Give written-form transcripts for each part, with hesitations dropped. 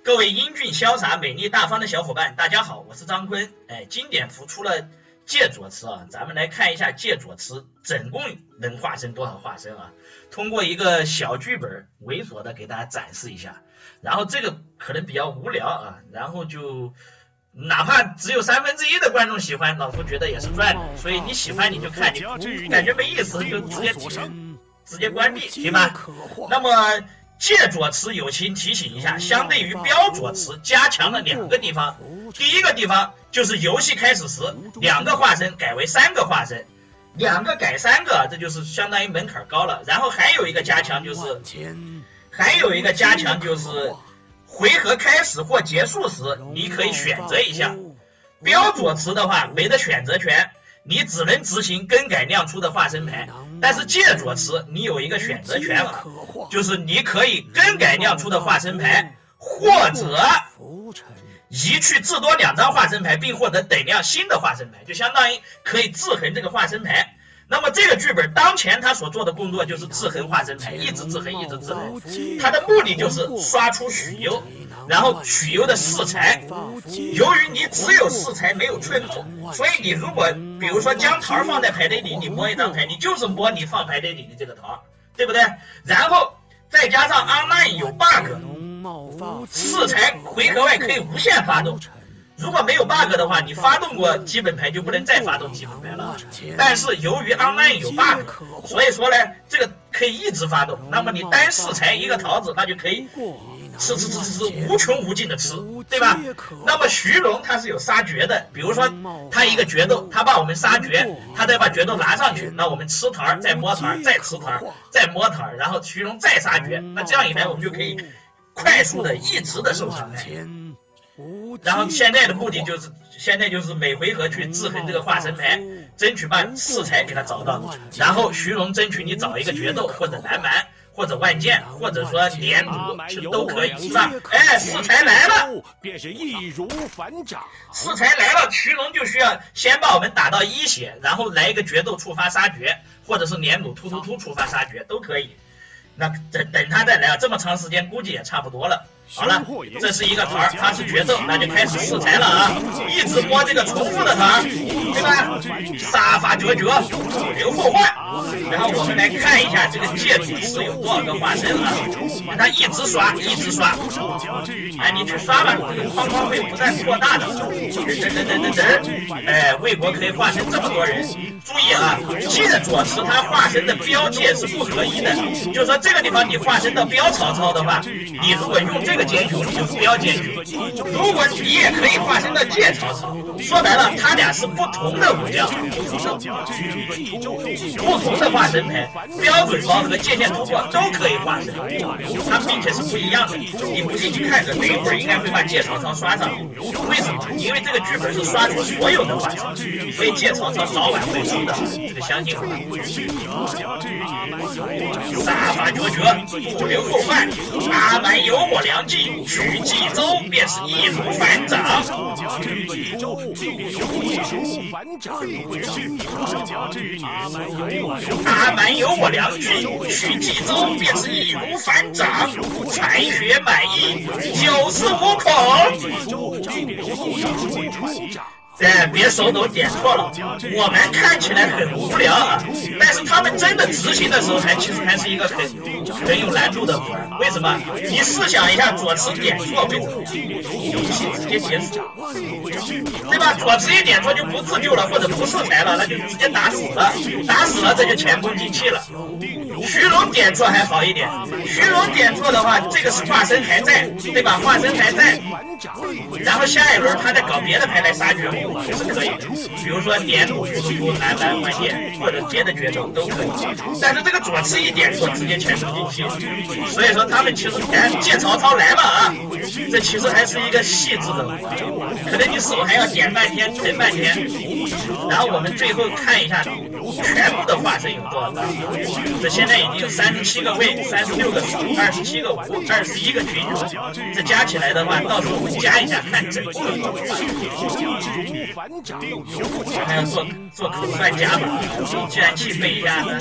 各位英俊潇洒、美丽大方的小伙伴，大家好，我是张坤。经典服出了介左慈啊，咱们来看一下介左慈总共能化身多少化身啊？通过一个小剧本猥琐的给大家展示一下。然后这个可能比较无聊啊，然后就哪怕只有1/3的观众喜欢，老夫觉得也是赚的。所以你喜欢你就看，你感觉没意思就直接关闭，行吧？那么介左慈友情提醒一下，相对于标左慈加强了2个地方。第一个地方就是游戏开始时2个化身改为3个化身，2个改3个，这就是相当于门槛高了。然后还有一个加强就是回合开始或结束时你可以选择一下。标左慈的话没得选择权，你只能执行更改亮出的化身牌。但是介左慈你有一个选择权啊，就是你可以更改亮出的化身牌，或者移去至多2张化身牌，并获得等量新的化身牌，就相当于可以制衡这个化身牌。那么这个剧本当前他所做的工作就是制衡化身牌，一直制衡，他的目的就是刷出许攸，然后许攸的4财。由于你只有4财没有春口，所以你如果比如说将桃放在牌堆里，你摸一张牌，你就是摸你放牌堆里的这个桃，对不对？然后再加上 online 有 bug，4财回合外可以无限发动。如果没有 bug 的话，你发动过基本牌就不能再发动基本牌了。但是由于 online 有 bug， 所以说呢，这个可以一直发动。那么你单4财一个桃子，那就可以吃无穷无尽的吃，对吧？那么徐龙他是有杀绝的，比如说他一个决斗，他把我们杀绝，他再把决斗拿上去，那我们吃桃再摸桃再吃桃再摸桃，然后徐龙再杀绝，那这样一来我们就可以快速的一直的受伤害。然后现在的目的就是每回合去制衡这个化身牌，争取把4财给他找到，然后徐龙争取你找一个决斗或者蓝蛮或者万剑或者说连弩都可以，是吧？4财来了，便是易如反掌。4财来了，徐龙就需要先把我们打到1血，然后来一个决斗触发杀绝，或者是连弩突触发杀绝都可以。那等他再来啊，这么长时间估计也差不多了。好了，这是一个桃，它是决斗，那就开始4财了啊！一直摸这个重复的桃，对吧？杀伐决绝，主流后患。然后我们来看一下这个介左慈有多少个化身啊？他一直刷，你去刷吧，这个框会不断扩大的。魏国可以化身这么多人。注意啊，介左慈他化身的标界是不合一的，就是说这个地方你化身到标曹操的话，你如果用这个结局就是标结局，如果你也可以化身到介曹操，说白了他俩是不同的武将，不同的化身牌，标准包和界限突破都可以化身，它并且是不一样的。你不信你看着，等一会儿应该会把介曹操刷上。为什么？因为这个剧本是刷出所有的化身，所以介曹操早晚会输的，这个相信我。杀伐决绝，主流后患，阿蛮有我良计，取冀州便是易如反掌。阿蛮有我良计，取冀州便是易如反掌，才学满意，九死无恐。别手抖点错了，我们看起来很无聊啊，但是他们真的执行的时候其实还是一个很有难度的活。为什么？你试想一下，左慈点错会怎么样？游戏直接结束，对吧？左慈一点错就不自救了，或者不4财了，那就直接打死了，这就前功尽弃了。徐龙点错还好一点，徐龙点错的话，这个是化身还在，对吧？化身还在，然后下一轮他再搞别的牌来杀绝我也是可以的，比如说连弩、突蓝蛮、万剑或者别的决斗都可以。但是这个左慈一点错直接前功尽弃，所以说他们其实介曹操来了啊，这其实还是一个细致的玩法，可能你手还要点半天、沉半天。然后我们最后看一下全部的化身有多少个，这现在在已经37个位、36个属、27个无、21个群雄，这加起来的话，到时候我们加一下看整个。还要做口算加法，计算器背一下呢？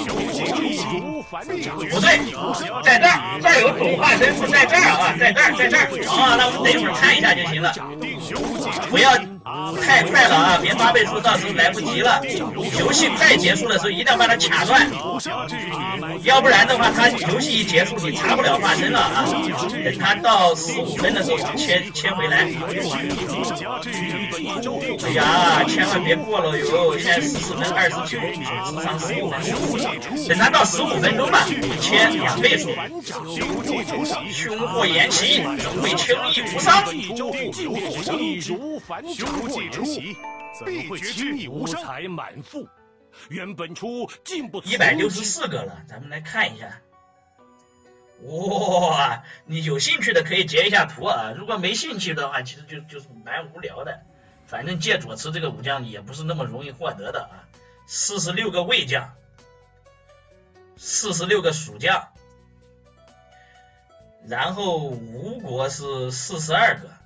不对，在这儿，这儿有总化身是在这儿啊，在这儿。哦，那我们等一会儿看一下就行了，不要太快了啊，别8倍数，到时候来不及了。游戏快结束的时候一定要把它卡断，要不然的话，它游戏一结束你查不了化身了啊。等它到15分的时候切回来。哎呀，千万别过了哟！现在14分29，智商15分。等它到15分钟吧，切2倍数。凶祸延袭，会轻易无伤。 凶祸延袭，怎么会轻易无伤？财满腹，原本初进不 164个了，咱们来看一下。哇，你有兴趣的可以截一下图啊，如果没兴趣的话，其实就是蛮无聊的。反正借左慈这个武将也不是那么容易获得的啊。46个卫将，46个蜀将，然后吴国是42个。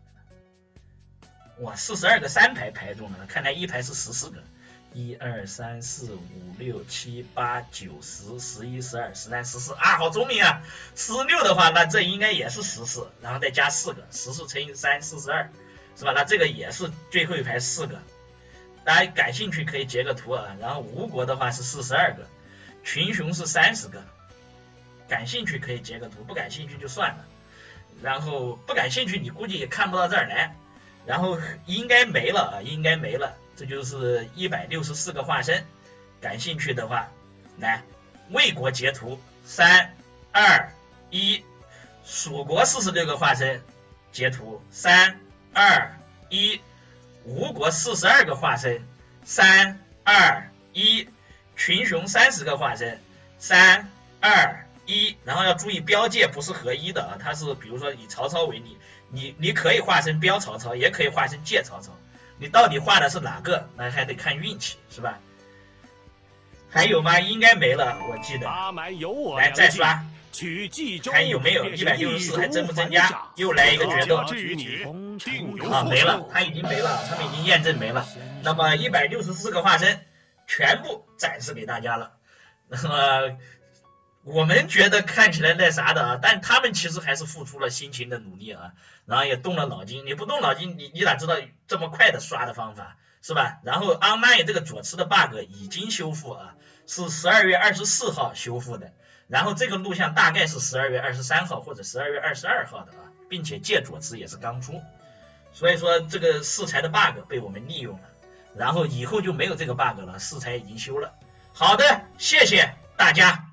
哇，42个3排排中了，看来1排是14个。1、2、3、4、5、6、7、8、9、10、11、12、13、14啊，好聪明啊！16的话，那这应该也是14，然后再加4个，14乘以3 42，是吧？那这个也是最后一排4个。大家感兴趣可以截个图啊。然后吴国的话是42个，群雄是30个，感兴趣可以截个图，不感兴趣就算了。然后不感兴趣你估计也看不到这儿来。然后应该没了啊，应该没了。这就是164个化身，感兴趣的话，来魏国截图，3、2、1，蜀国46个化身截图，3、2、1，吴国42个化身，3、2、1，群雄30个化身，3、2、1，然后要注意标界不是合一的啊，它是比如说以曹操为例，你可以化身标曹操，也可以化身借曹操。你到底画的是哪个？那还得看运气，是吧？还有吗？应该没了，我记得。来再刷，看有没有164，还增不增加？又来一个决斗。啊，没了，他已经没了，他们已经验证没了。那么164个化身全部展示给大家了。那么我们觉得看起来那啥的啊，但他们其实还是付出了辛勤的努力啊，然后也动了脑筋。你不动脑筋，你哪知道这么快的刷的方法，是吧？然后 online 这个左慈的 bug 已经修复啊，是12月24号修复的。然后这个录像大概是12月23号或者12月22号的啊，并且借左慈也是刚出，所以说这个适才的 bug 被我们利用了，然后以后就没有这个 bug 了，适才已经修了。好的，谢谢大家。